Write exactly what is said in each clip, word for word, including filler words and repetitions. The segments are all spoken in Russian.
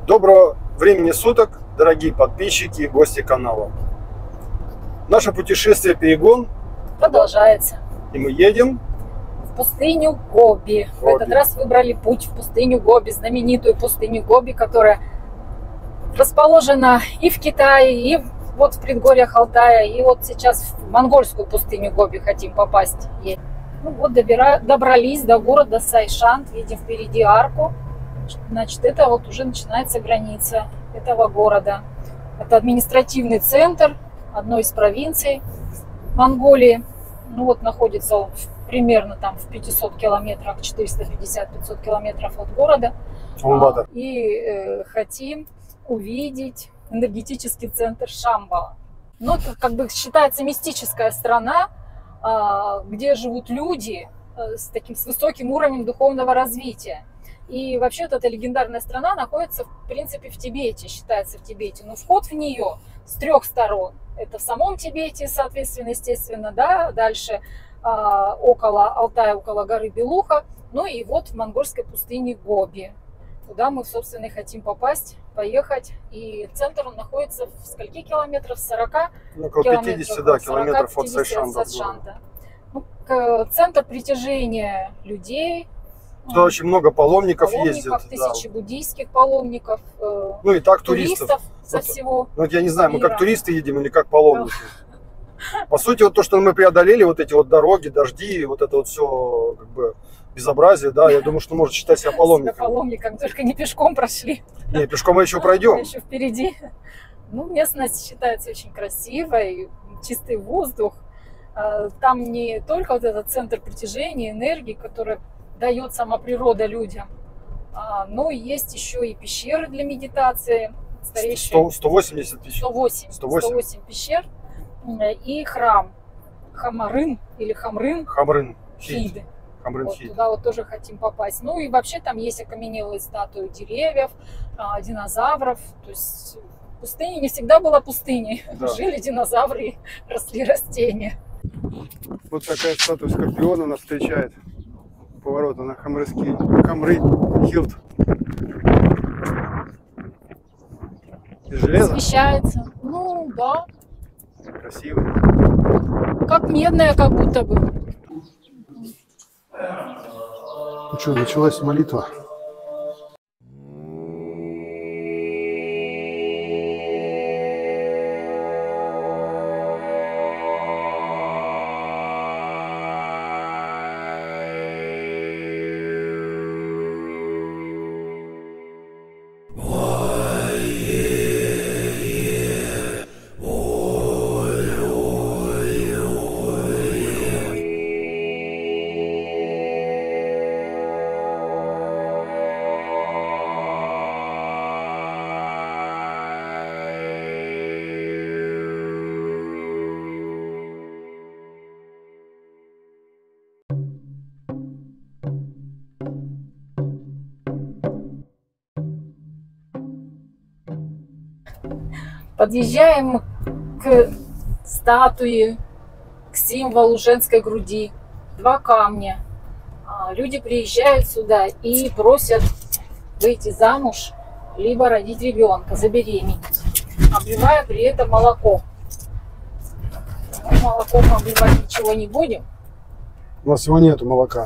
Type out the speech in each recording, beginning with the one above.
Доброго времени суток, дорогие подписчики и гости канала. Наше путешествие «Перегон» продолжается. И мы едем в пустыню Гоби. Гоби. В этот раз выбрали путь в пустыню Гоби, знаменитую пустыню Гоби, которая расположена и в Китае, и вот в предгорьях Алтая, и вот сейчас в монгольскую пустыню Гоби хотим попасть. Ну вот добира... добрались до города Сайшант, видим впереди арку. Значит, это вот уже начинается граница этого города. Это административный центр одной из провинций Монголии. Ну вот находится он примерно там в пятисот километрах, четыреста пятьдесят — пятьсот километров от города. Улан-Батор. И э, хотим увидеть энергетический центр Шамбала. Ну, это как бы считается мистическая страна, э, где живут люди э, с таким с высоким уровнем духовного развития. И вообще вот эта легендарная страна находится, в принципе, в Тибете, считается в Тибете. Но вход в нее с трех сторон. Это в самом Тибете, соответственно, естественно, да, дальше а, около Алтая, около горы Белуха. Ну и вот в монгольской пустыне Гоби. Туда мы, собственно, и хотим попасть, поехать. И центр он находится в скольки километров? сорока около пятидесяти, да, километров от Сайшанта. Ну, центр притяжения людей. Туда очень много паломников, паломников ездят. Тысячи да. буддийских паломников. Ну и так туристов. Туристов со вот, всего ну, вот я не знаю, мира. Мы как туристы едем или как паломники. По сути, вот то, что мы преодолели, вот эти вот дороги, дожди, вот это вот все как бы безобразие, да, я думаю, что может считать себя паломником. Себя паломником, только не пешком прошли. Не, пешком мы еще пройдем. Еще впереди. Ну, местность считается очень красивой, чистый воздух. Там не только вот этот центр притяжения, энергии, который дает сама природа людям, но есть еще и пещеры для медитации. сто, сто восемьдесят пещер. сто восемь, сто восемь пещер и храм Хамрын или Хамрын. Хамрын Хид. Хамрын Вот, Хид. туда вот тоже хотим попасть. Ну и вообще там есть окаменелые статуи деревьев, динозавров. То есть пустыня не всегда была пустыней. Да. Жили динозавры, росли растения. Вот такая статуя скорпиона нас встречает. Поворота на Хамрынский Хилд. Из железа? Освещается. Ну, да. Красиво. Как медная, как будто бы. Ну что, началась молитва. Подъезжаем к статуе, к символу женской груди. Два камня. Люди приезжают сюда и просят выйти замуж, либо родить ребенка, забеременеть, обливая при этом молоком. Молоком обливать ничего не будем. У нас его нету молока.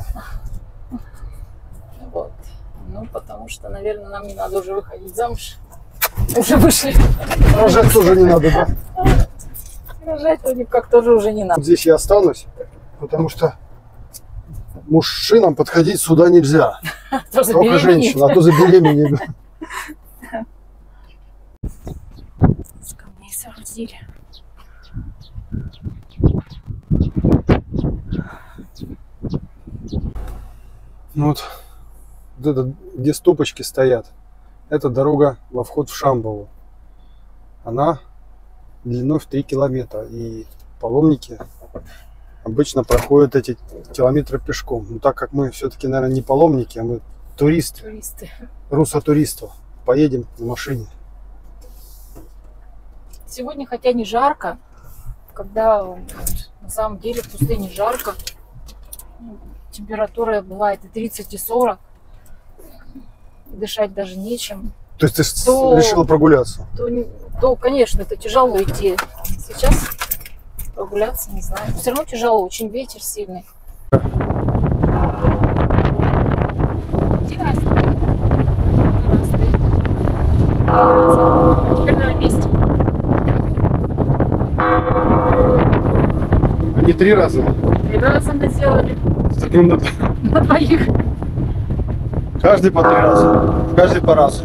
Вот. Ну, потому что, наверное, нам не надо уже выходить замуж. Уже вышли. Рожать тоже не надо, да? Рожать вроде как тоже уже не надо. Здесь я останусь, потому что мужчинам подходить сюда нельзя. Только женщина, а то забеременеет. С камней соорудили. Ну вот, вот это, где стопочки стоят, это дорога во вход в Шамбалу. Она длиной в три километра. И паломники обычно проходят эти километры пешком. Но так как мы все-таки, наверное, не паломники, а мы туристы. Туристы. Руссо-туристов. Поедем на машине. Сегодня, хотя не жарко, когда на самом деле в пустыне жарко, температура бывает и тридцать, и сорок, дышать даже нечем. То есть ты то, решила прогуляться? То, то, конечно, это тяжело идти. Сейчас прогуляться, не знаю. Все равно тяжело, очень ветер сильный. Теперь на месте. Они три раза? Три раза мы сделали. На... на двоих. Каждый по три раза. Каждый по разу.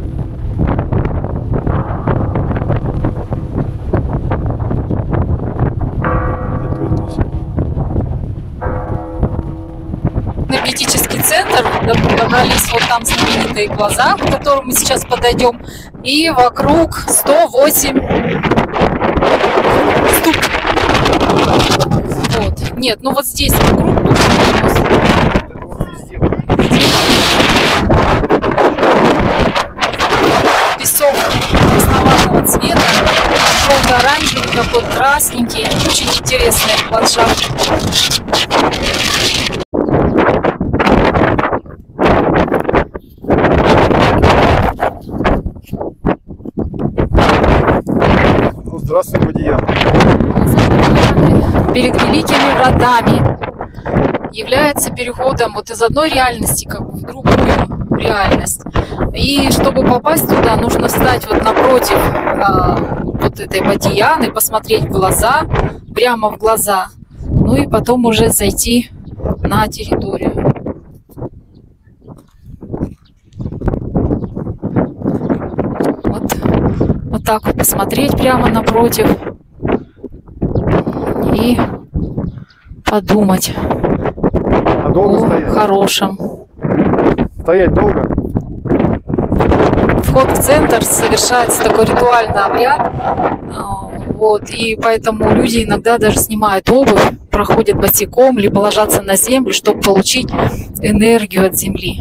Энергетический центр, добрались вот там знаменитые глаза, к которым мы сейчас подойдем, и вокруг сто восемь ступ. Вот. Нет, ну вот здесь вокруг песок красноватого цвета, желто-оранжевый, такой красненький, очень интересный ландшафт. Здравствуй, Бадия. Перед великими вратами является переходом вот из одной реальности как бы в другую реальность. И чтобы попасть туда, нужно встать вот напротив а, вот этой Бадияны, посмотреть в глаза, прямо в глаза, ну и потом уже зайти на территорию. Вот, вот так вот посмотреть прямо напротив и подумать а долго о стоять? хорошем. Стоять долго? Вход в центр совершается такой ритуальный обряд, вот, и поэтому люди иногда даже снимают обувь, проходят босиком, либо ложатся на землю, чтобы получить энергию от земли.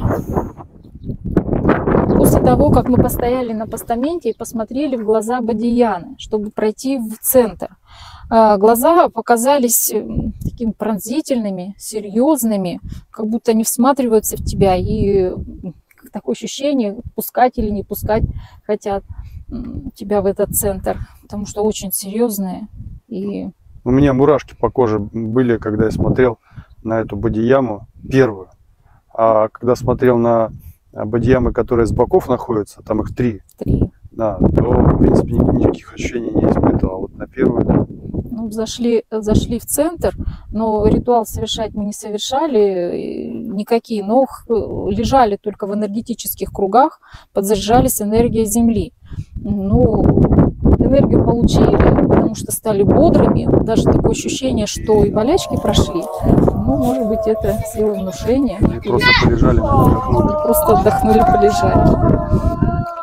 После того, как мы постояли на постаменте и посмотрели в глаза Бадияны, чтобы пройти в центр, глаза показались такими пронзительными, серьезными, как будто они всматриваются в тебя, и такое ощущение, пускать или не пускать хотят тебя в этот центр, потому что очень серьезные. И... У меня мурашки по коже были, когда я смотрел на эту Бадияму первую, а когда смотрел на Бадиямы, которые с боков находятся, там их три, три. Да, то, в принципе, никаких ощущений не испытывал. А вот на первую, да. Ну, зашли, зашли в центр, но ритуал совершать мы не совершали никакие, но лежали только в энергетических кругах, подзаряжались энергией Земли. Ну, энергию получили, потому что стали бодрыми, даже такое ощущение, что и болячки прошли. Ну, может быть, это сила внушения. И просто полежали, отдохнули. Просто отдохнули, полежали.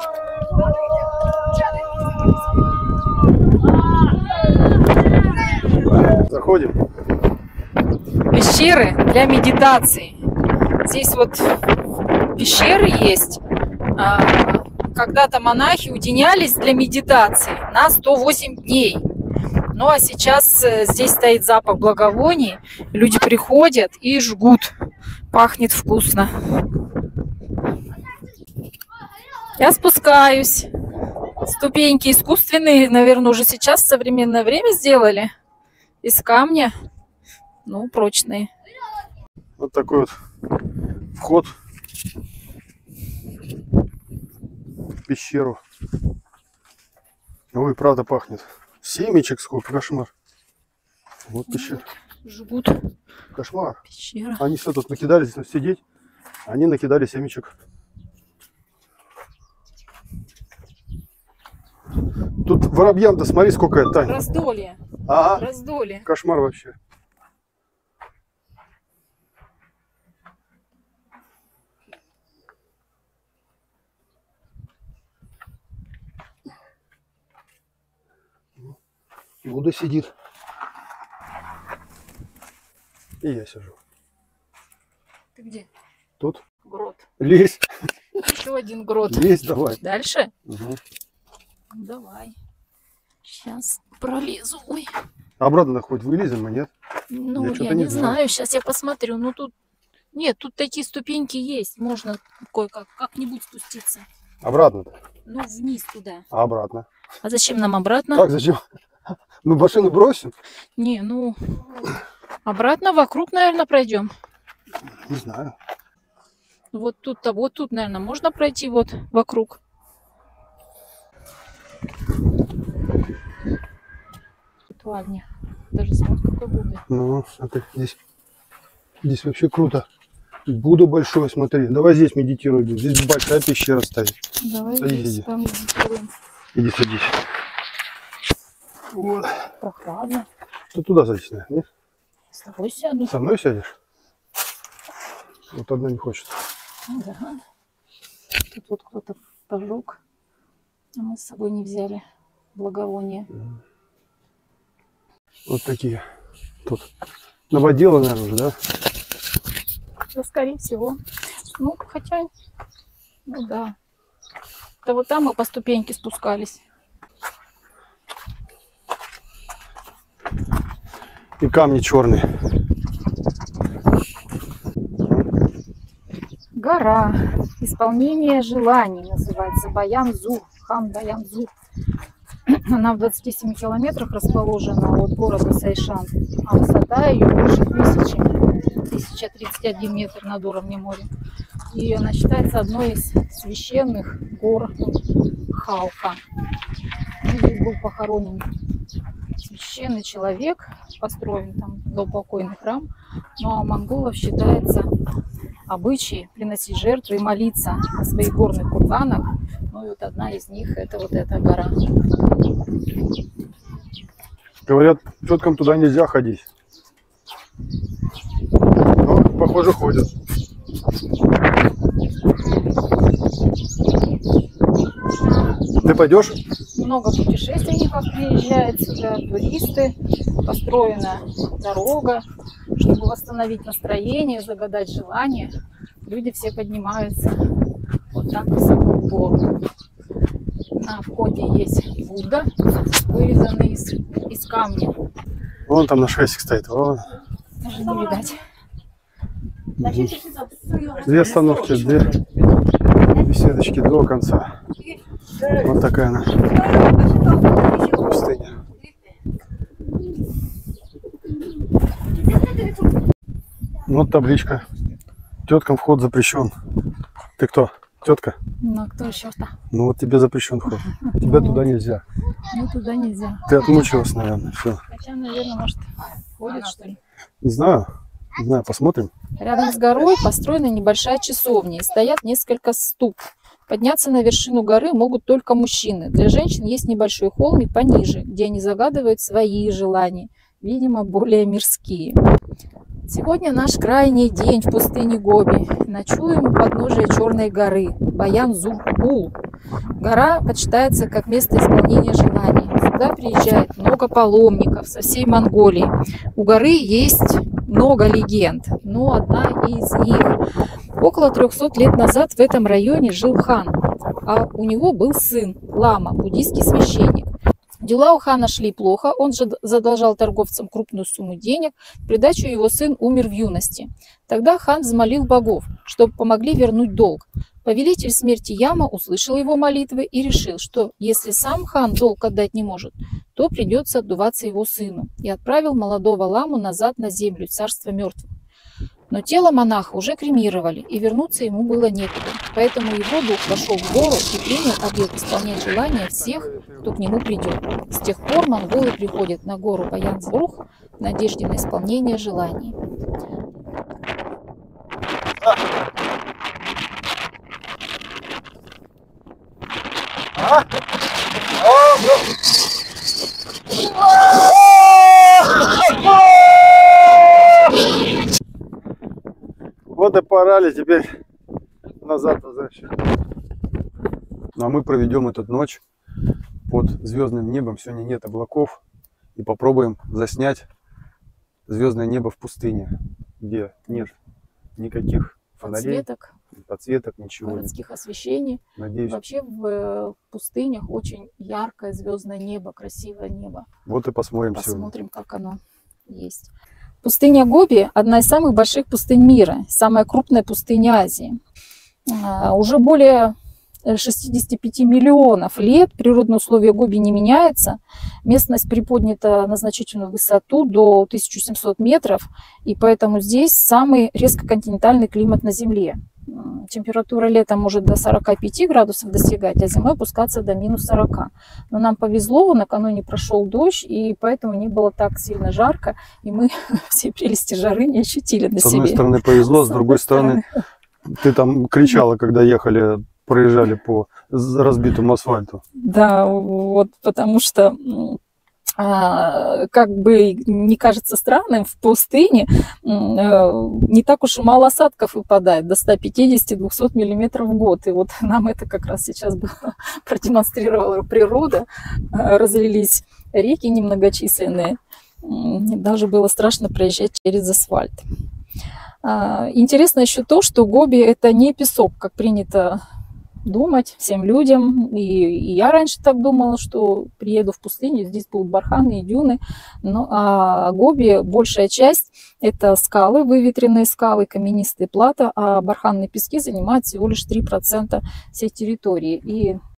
Заходим. Пещеры для медитации. Здесь вот пещеры есть. Когда-то монахи уединялись для медитации на сто восемь дней. Ну а сейчас здесь стоит запах благовоний. Люди приходят и жгут. Пахнет вкусно. Я спускаюсь. Ступеньки искусственные, наверное, уже сейчас в современное время сделали. Из камня. Ну, прочные. Вот такой вот вход в пещеру. Ой, правда пахнет. Семечек сколько, кошмар. Вот пещера. Жгут. Кошмар. Пещера. Они все тут накидали здесь сидеть. Они накидали семечек. Тут воробьям-то смотри, сколько это, Тань. Раздолье. Ага. Раздолье. Кошмар вообще. Будда сидит. И я сижу. Ты где? Тут. Грот. Лезь. Еще один грот. Лезь давай. Дальше? Угу. Давай. Сейчас пролезу. Ой. Обратно хоть вылезем, а нет? Ну, я, я не, не знаю. знаю. Сейчас я посмотрю. Ну, тут... Нет, тут такие ступеньки есть. Можно кое-как как-нибудь спуститься. Обратно-то? Ну, вниз туда. А обратно? А зачем нам обратно? Как зачем? Мы машину бросим? Не, ну, обратно вокруг, наверное, пройдем. Не знаю. Вот тут-то, вот тут, наверное, можно пройти вот вокруг. Ладно, даже смотри, какой Будда. Ну, смотри, здесь, здесь вообще круто. Будда большой, смотри. Давай здесь медитируем. Здесь большая пещера стоит. Давай Садись, здесь иди. помедитируем. Иди садись. Вот. Прохладно. Ты туда садись, наверное, нет? С тобой сяду. Со мной сядешь? Вот одна не хочет. Да. Тут вот кто-то пожег, а мы с собой не взяли благовония. Вот такие. Тут новоделы, наверное, уже, да? Да, скорее всего. Ну, хотя, ну да. Да вот там мы по ступеньке спускались. И камни черные. Гора. Исполнение желаний называется Баян-Зур. Хан Баян-Зур. Она в двадцати семи километрах расположена от города Сайшан, а высота ее больше тысячи, тысяча тридцать один метр над уровнем моря. И она считается одной из священных гор Халха. Здесь был похоронен священный человек, построен там заупокойный храм. Ну а у монголов считается обычай приносить жертвы и молиться на своих горных курганах. Ну и вот одна из них — это вот эта гора. Говорят, теткам туда нельзя ходить. Но, похоже, ходят. Ты пойдешь? Много путешественников приезжает сюда, туристы. Построена дорога, чтобы восстановить настроение, загадать желание. Люди все поднимаются вот так высоко в гору. На входе есть Будда, вырезанный из, из камня. Вон там на шестик стоит. Вон. Даже не видать. Две остановки, две беседочки до конца. Вот такая она. Пустыня. Вот табличка. Теткам вход запрещен. Ты кто? Тетка? Ну, а кто еще-то? Ну вот тебе запрещен вход. Тебя туда нельзя. Ну, туда нельзя. Ты отмучилась, наверное. Все. Хотя, наверное, может, ходит, что ли? Не знаю. Не знаю, посмотрим. Рядом с горой построена небольшая часовня и стоят несколько ступ. Подняться на вершину горы могут только мужчины. Для женщин есть небольшой холмик пониже, где они загадывают свои желания, видимо, более мирские. Сегодня наш крайний день в пустыне Гоби. Ночуем у подножия Черной горы, Баян-Зур-Ул. Гора почитается как место исполнения желаний. Сюда приезжает много паломников со всей Монголии. У горы есть много легенд, но одна из них. Около трёхсот лет назад в этом районе жил хан, а у него был сын, лама, буддийский священник. Дела у хана шли плохо, он же задолжал торговцам крупную сумму денег, в придачу его сын умер в юности. Тогда хан взмолил богов, чтобы помогли вернуть долг. Повелитель смерти Яма услышал его молитвы и решил, что если сам хан долг отдать не может, то придется отдуваться его сыну, и отправил молодого ламу назад на землю, царство мертвых. Но тело монаха уже кремировали, и вернуться ему было некуда. Поэтому его дух вошел в гору и принял обет исполнять желания всех, кто к нему придет. С тех пор монголы приходят на гору Баян-Зур в надежде на исполнение желаний. Вот и пора ли теперь назад возвращаться. Ну, а мы проведем эту ночь под звездным небом. Сегодня нет облаков. И попробуем заснять звездное небо в пустыне, где нет никаких фонарей, Подсветок, подсветок, ничего. городских освещений. Надеюсь. Вообще в пустынях очень яркое звездное небо, красивое небо. Вот и посмотрим сегодня. Посмотрим, как оно есть. Пустыня Гоби – одна из самых больших пустынь мира, самая крупная пустыня Азии. Уже более шестидесяти пяти миллионов лет природные условия Гоби не меняются. Местность приподнята на значительную высоту до тысячи семисот метров, и поэтому здесь самый резко континентальный климат на Земле. Температура летом может до сорока пяти градусов достигать, а зимой опускаться до минус сорока. Но нам повезло, накануне прошел дождь, и поэтому не было так сильно жарко, и мы все прелести жары не ощутили на себе. С одной стороны повезло, с другой стороны ты там кричала, когда ехали, проезжали по разбитому асфальту. Да, вот потому что... как бы не кажется странным, в пустыне не так уж и мало осадков выпадает, до ста пятидесяти — двухсот миллиметров в год. И вот нам это как раз сейчас продемонстрировала природа. Разлились реки немногочисленные. Даже было страшно проезжать через асфальт. Интересно еще то, что Гоби – это не песок, как принято думать всем людям, и, и я раньше так думала, что приеду в пустыню, здесь будут барханы и дюны, но а Гоби большая часть это скалы, выветренные скалы, каменистые плато, а барханные пески занимают всего лишь три процента всей территории. И